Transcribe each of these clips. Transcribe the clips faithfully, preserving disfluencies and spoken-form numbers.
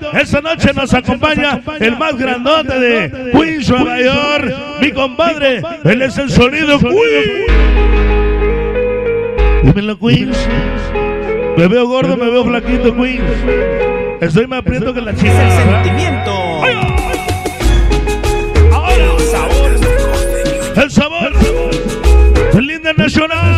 Esta noche nos acompaña el más grandote de Queens, Nueva York, mi compadre. Él es el sonido Queens. Dímelo, Queens. Me veo gordo, me veo flaquito, Queens. Estoy más prieto que la chica. Es el sentimiento. Ahora, el sabor. El sabor. El líder nacional.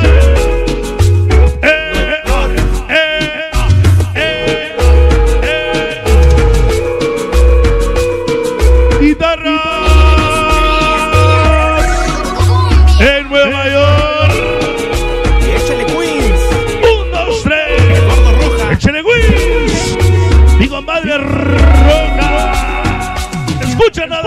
En Nueva York. Y échale Queens. Un, dos, tres. El gordo Roja. Échale Queens. Mi compadre Roja. Escucha nada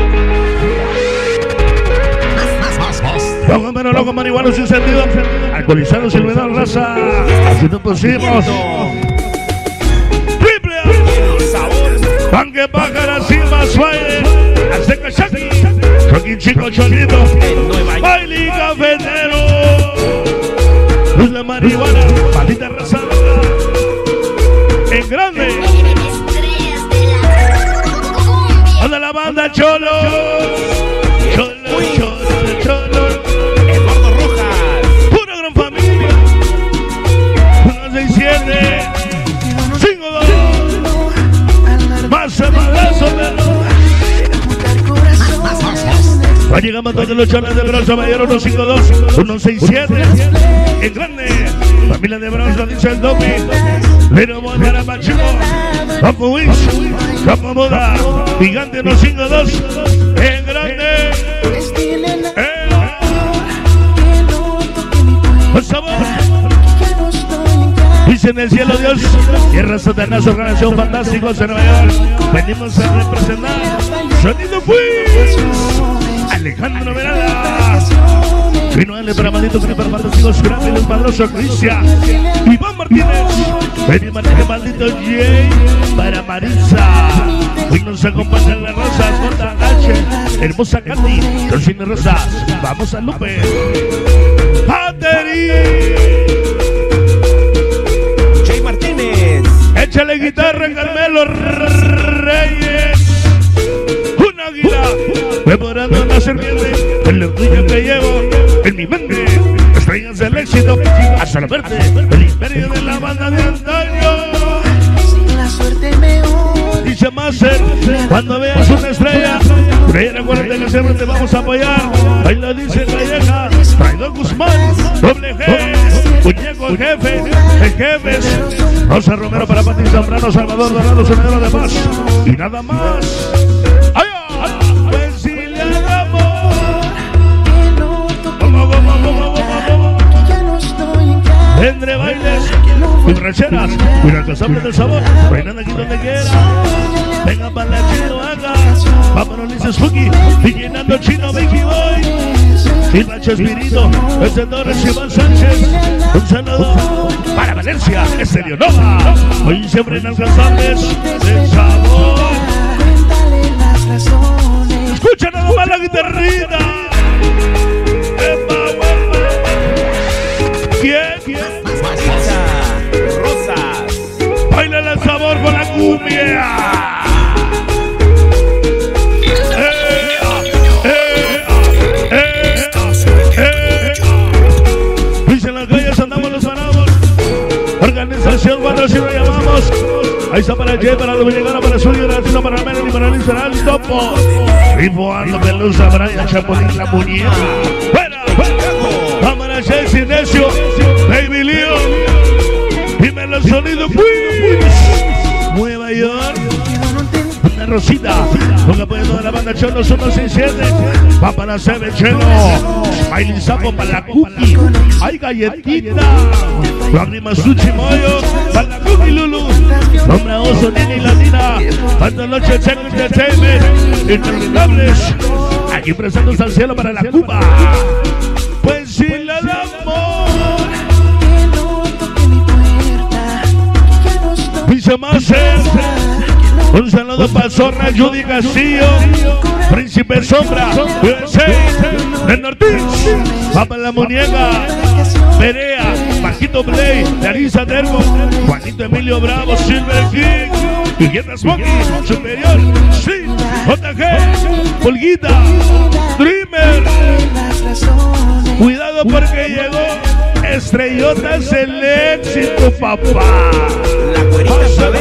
más. Loco, pero loco, marihuana sin sentido. Alcoholizados sin olvidar raza. Así nos pusimos. Triple A. Panque pájara, Silva, Suárez. Azteca Shaki. Joaquín Chico Cholito. Baile cafetero. Luz de marihuana. Maldita raza. En grande. Onda la banda Cholo. Cholo, Cholo, Cholo. El gordo Roja. Pura gran familia. uno seis siete. cinco dos. Más semanazo de va llegando todos los cholas de Bronx Mayor. Uno cinco dos, uno seis siete. En grande. Familia de Bronx, lo dice el Domi. Pero Monara Machuco. Papo Wish. Papo Moda. Gigante uno cinco dos. En grande. Eh. Por favor. Dice en el cielo Dios. Tierra Satanás, organización fantásticos en Nueva York. Venimos a representar. Sonido Queens. Alejandro Verada. Vino L para Maldito Creeper, fantásticos Grammy, Luis Padroso, Cristian, Iván Martínez. Vení Martínez, Maldito Jay para Marisa. Hoy nos acompañan las rosas, J H, hermosa Katy, Rosine Rosas. Vamos a Lupe. Pateri. Jay Martínez. Échale guitarra, Carmelo Reyes. Un águila. Devorando una serpiente, el orgullo que llevo en mi mente. Estrellas del éxito, hasta la verte. El imperio de la banda de antaño. Dice Master, cuando veas una estrella, creer, recuerden que siempre te vamos a apoyar. Ahí lo dice Calleja, Traidor Guzmán, Doble G, Muñeco el jefe, el jefe. Rosa Romero para Pati Zambrano, Salvador Dorado, Sonero de Paz. Y nada más. Entre bailes, tus rancheras, inalcanzables del sabor, reinando aquí donde quiera. Venga para la chino acá, vámonos Lice Spooky, y llenando el chino Vicky Boy. Silva Chespirito, desde Torres Iván Sánchez. Un saludo para Valencia, Estéreo Nova. Hoy siempre inalcanzables del sabor. Escucha nada más la guitarrita. ¿Quién? ¿Quién? Rosas. Baila el sabor con la cumbia. Eh, eh, eh, eh. Dice en las calles andamos, los paramos. Organización cuando si lo llamamos. Ahí está para Jay, para Dominicana, para Suyo, Latino, para Melody, para Literal, Topo. Rifoando Pelusa, Brian Chapolín, la muñeca. ¡Fuera! Cámara Chelsea, Necio, Baby Leo. Dímelo el sonido Queens. Nueva York. Una Rosita. Con apoyo de toda la banda Cholo, uno seis siete. Va para Sebe Chelo. Bailin Sapo para la Cookie. Hay galletita. Lágrimas Suchi Moyo. Para la Cookie Lulu. Nombra Oso, Nini y Latina. Banda Noche Checo Entertainment. Interminables. Aquí presentes al cielo para la Cuba. Pues si le damos. Dice más. Un saludo para Zorra, Judy Castillo, Príncipe Sombra, U S A, Ren Ortiz, Papa la Muñeca, Perea, Paquito Play, Larisa Termo, Juanito Emilio Bravo, Silver King, Villeta Smokey, Superior, sí, J G, Pulguita, Dreamer. Cuidado porque llegó Estrellota, es el éxito, papá. La güerita sabe.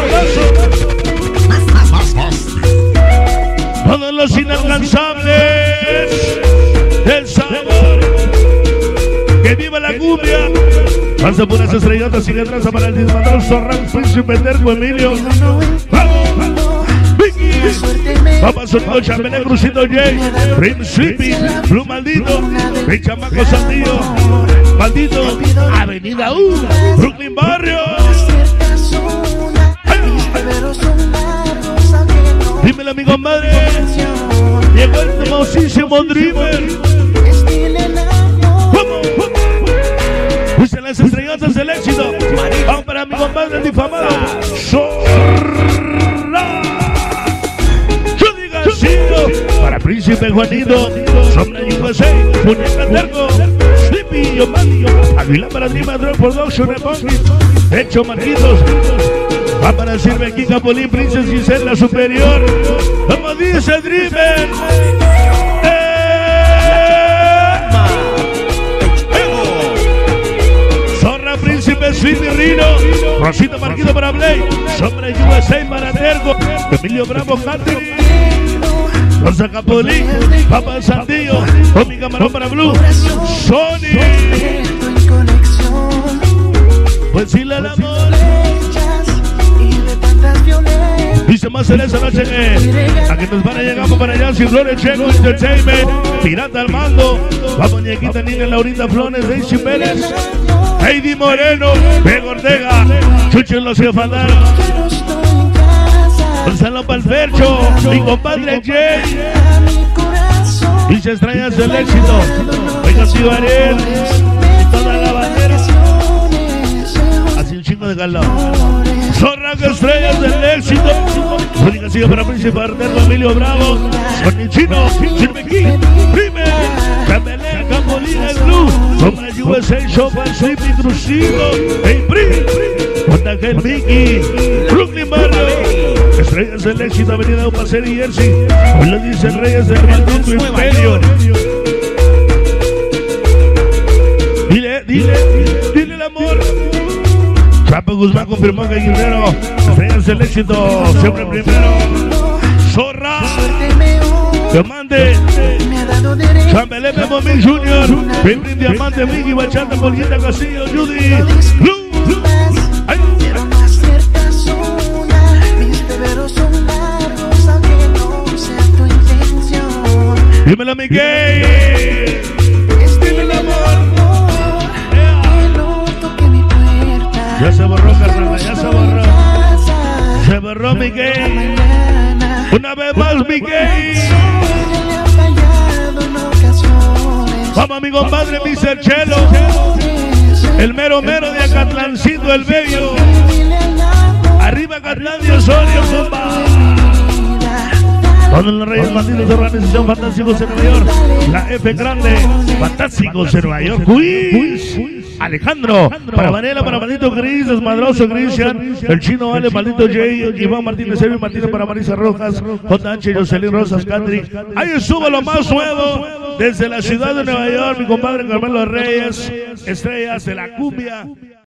Todos los inalcanzables del sabor. Que viva la cumbia. Pasa por las estrellotas y que traza para el desmadroso Rank, Príncipe Terco, Emilio. Vamos, Vicky. Vamos a un Chambelé, Crucito J, Prim Sleepy, Blue Maldito, Rey Chamaco Sandillo, Maldito, Avenida U, Brooklyn Barrio. Dímelo, mi compadre. Llegó el famosísimo Dreamer. Vamos, vamos. Puse las estrellotas del éxito. Vamos para mi compadre difamado. Zorra. Yo diga Ciro. Para Príncipe Juanito. Sombra U S A. Muñeca Terco. Sleepy, Yomati. Aguilar para Dreamer Drop Production. Hecho Marquitos. Va para Sirve Kika Polín, Princess Gisela Superior. Como dice Dreamer. Príncipe Sleepy Rino, Rosita Marquito para Blake, Sombra U S A para Terco, Emilio Bravo Country, Rosa Capolín, Papa Sandillo, Tommy Camarón para Blue, Sony. Pues si la amor. Dice más en esa noche que a que nos van a llegar para allá, sin Flores Checo Entertainment, Pirata al mando, va muñequita Niña Laurita Flores, Daisy Vélez, Heidi Moreno, Pego Ortega, Chucho Los Cefalar, Gonzalo Palfercho, mi compadre Jay, dice Estrellas del Éxito, Venga Cibarel, y toda la bandera, así un chingo de calor. Zorra que Estrellas del Éxito. Única sigue para Príncipe Artero, Emilio Bravo, Sonichino, Sirmequí, Primer, Chambelé, Campolina, el Blue, Sombra U S A, Shopa, Sleepy, Crucito, Eypri, J G, Mickey, Brooklyn Barrio, Estrellas del Éxito, Avenida Upacer y Jersey. Hoy lo dice Reyes del Maldito Imperio. Dile, dile, dile el amor. Chapo Guzmán confirmó que Guerrero, Estrellas del Éxito, siempre primero. Zorra, Diamante, Chambelé, Memo Mil Junior, Pim Diamante, Miggy, Bachata, Polguita, Castillo, Judy, Blue, Blue. Ay. Dímelo, Miguel. Dímelo, amor. Ya se borró, carnal, ya se borró. Se borró, Miguel. Una vez más, Miguel. Vamos, mi compadre, mister Chelo. El mero mero de Acatlancito, el bello. Arriba, Acatlán de Osorio, compa. Todos los Reyes Bandidos de Organización Fantásticos en Nueva York. La F grande, Fantásticos en Nueva York. Quiz. Alejandro, para Vanela, para Maldito Gris, Desmadroso Cristian, el Chino Ale, Maldito Jay, Iván Martínez, Sergio Martínez para Marisa Rojas, J H, Jocelyn Rosas, Catri. Ahí estuvo lo más nuevo desde la ciudad de Nueva York, mi compadre Carmelo Reyes, Estrellas de la Cumbia.